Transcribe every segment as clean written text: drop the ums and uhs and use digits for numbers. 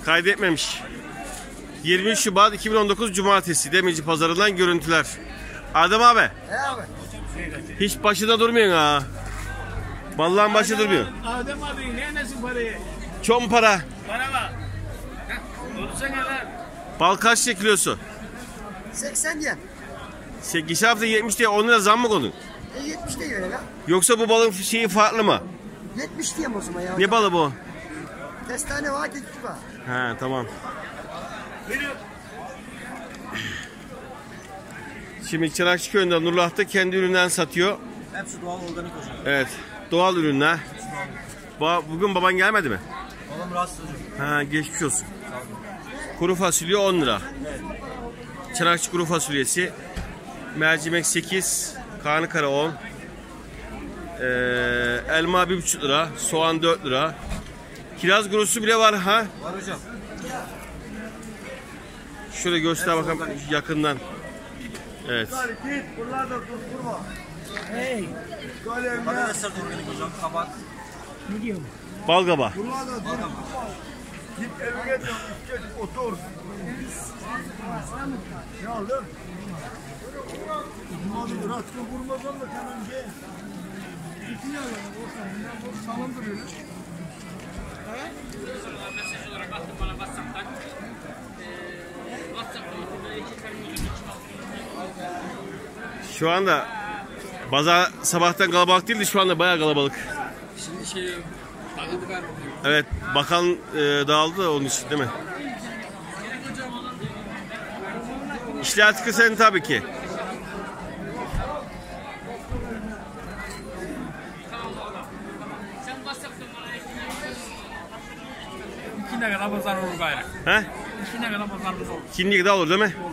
Kaydetmemiş. 20 Şubat 2019 Cumartesi Demirci Pazarı'ndan görüntüler. Adem abi. Abi. Hiç başında durmuyorsun ha. Vallahi başında durmuyor. Adem abi ne nesin parayı? Çok mu para? Para var. Konuşsana lan. Bal kaç lira kilosu? 80 diye. Geçen hafta 70 diye 10 lira zam mı konun? 70 diye öyle lan. Yoksa bu balın şeyi farklı mı? 70 diyeyim o zaman ya. Ne balı bu? Kestane var, kekik var. He tamam. Şimdi Çanakçı Köyü'nde Nurullah kendi üründen satıyor. Hepsi doğal organik hocam. Evet. Doğal ürünler. Bugün baban gelmedi mi? Babam rahatsız hocam. Ha geçmiş olsun. Kuru fasulye 10 lira. Çanakçı kuru fasulyesi. Mercimek 8. Karnı kara 10. Elma 1,5 lira. Soğan 4 lira. Kiraz kurusu bile var ha. Var hocam. Şöyle göster bakalım yakından. Evet. Hey. Patatesler de organik hocam. Kabak. Ne diyorum? Balgaba. Git evine de otur. Ne oldu? Abi rahatsız vurmadan da önce. İki yalan o salon duruyor. Mesaj olarak attım bana WhatsApp'tan. Şu anda pazar sabahtan kalabalık değildi, şu anda bayağı kalabalık. Şimdi takıldı var. Evet, bakan dağıldı da onun için değil mi? İşler tıkı senin tabii ki. Sen WhatsApp'tan bana İkine kadar pazar olur gayrı. He? İkine kadar pazarımız olur. Kimliği de olur değil mi?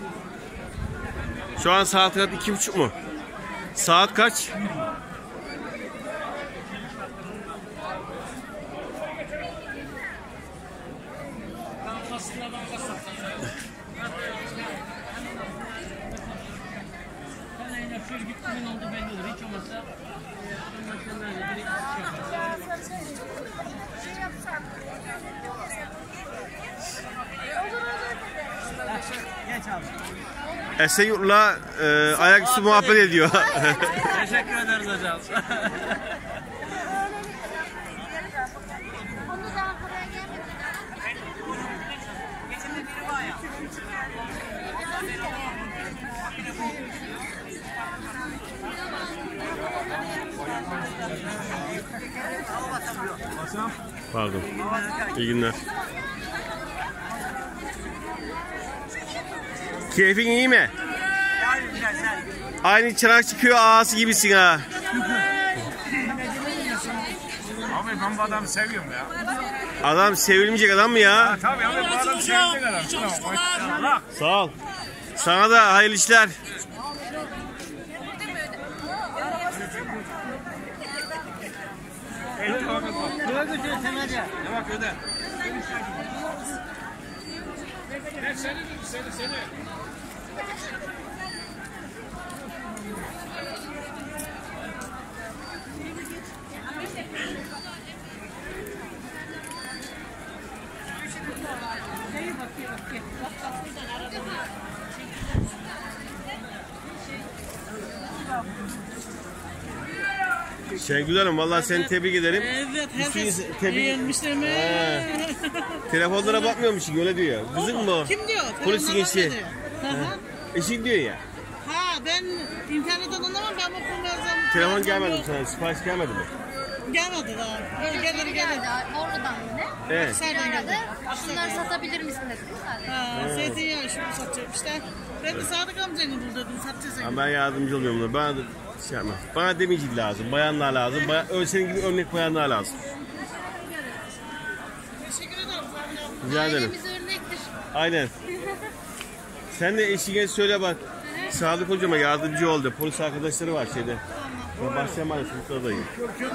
Şu an saat kaç? 2:30 mu? Saat kaç? Geç abi. Esenyurt'la ayaküstü muhabbet ediyor. Teşekkür ederiz hocam. Pardon. İyi günler. Keyfin iyi mi? Aynı Çanakçı Köyü ağası gibisin ha. Abi ben bu adamı seviyorum ya. Adam sevilmeyecek adam mı ya? Tabii abi bu adam sevilecek adam. Maşallah. Sağ ol. Sana da hayırlı işler. Köye götürüyor temelde. Ne bak öde. Seni. Şengül Hanım vallahi seni tebrik ederim. Evet, herkes Tebrik. beğenmişler mi? Telefonlara bakmıyormuşsun öyle diyor. Kızın mı o? Kim diyor? Polisin Telefonlar eşi. dedi. Hı hı. Eşin diyor ya. Ha ben internetten anlamam, ben okumazsam. Telefon gelmedi mi sana? Sipariş gelmedi mi? Gelmedi daha. Böyle gelir gelir. Oradan yine. Evet. Serden Aradı. geldi. Şunları satabilir misin dedi. Ha, zeytinyağı şunu satacağım işte. Ben de Sadık amcanı bul dedim, satacağız. Ha, ben yardımcı oluyorum da. Bana da şey yapma. Bana demeyecek lazım. Bayanlar lazım. Senin gibi örnek bayanlar lazım. Teşekkür ederim. Rica ederim. Ailemiz örnektir. Aynen. Sen de eşine söyle bak. Sadık hocama yardımcı oldu. Polis arkadaşları var şeyde. Bahçe Mahallesi Mutlu'dayım.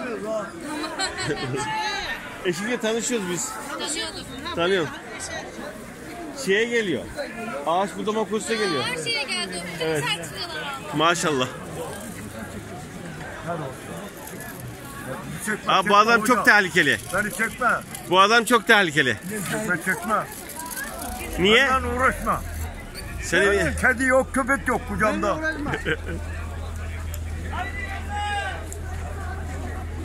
Eşiyle tanışıyoruz biz. Tanıyorum. Şeye geliyor. Ağaç budama kursuna geliyor. Her şeye geldi. Evet. Sertifikalar aldı. Maşallah. çekme. Abi bu adam çok tehlikeli. Beni çekme. Bu adam çok tehlikeli. Çekme. Niye? Benden uğraşma. Seni Kedi yok, köpek yok kucağımda.